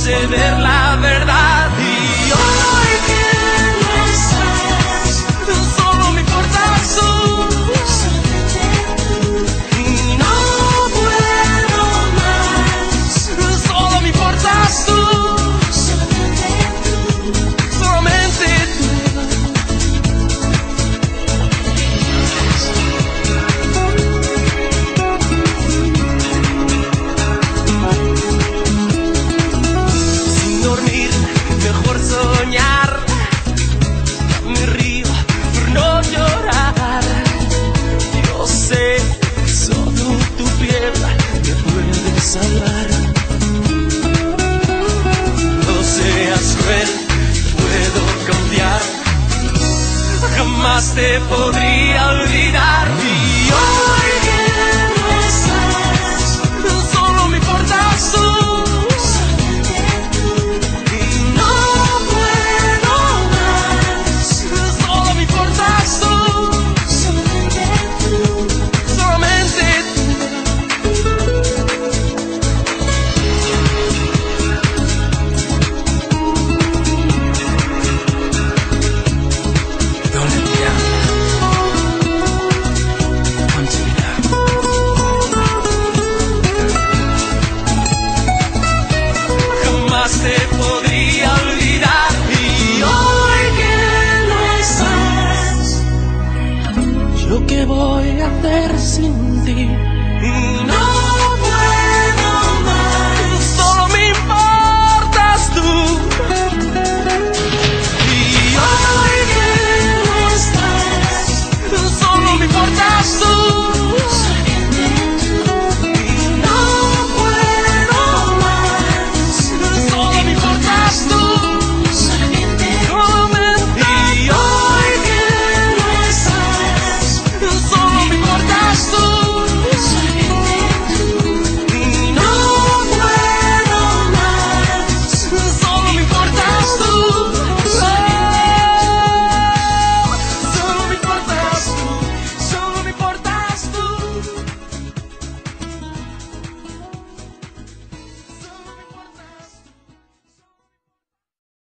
sé ver la verdad. Y hoy que no estás, solo me importas tú. Y no puedo más, solo me importas tú. Solamente tú. Sin dormir, mejor soñar. Me río por no llorar. Yo sé que solo tu piel me puede salvar. No seas cruel, puedo cambiar. Jamás te podría olvidar. Y hoy que no estás, solo me importas tú. Y no puedo más, solo me importas tú. Solamente tú. Don't let me down. Come to me now. Jamás te podría olvidar. Y hoy que no estás, ¿yo qué voy a hacer sin ti?